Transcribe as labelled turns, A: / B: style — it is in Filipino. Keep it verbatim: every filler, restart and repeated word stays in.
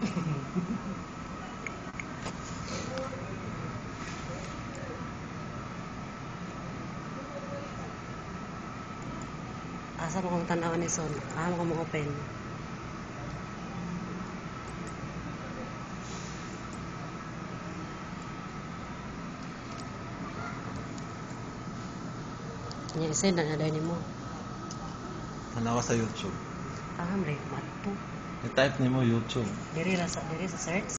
A: Asa mo kong tanaw ni Son? Ah, mo kong open. Nya isend na na mo.
B: Tanawa sa YouTube.
A: Ah, may mato.
B: I-type nimo YouTube.
A: Diri ra sa diri sa search.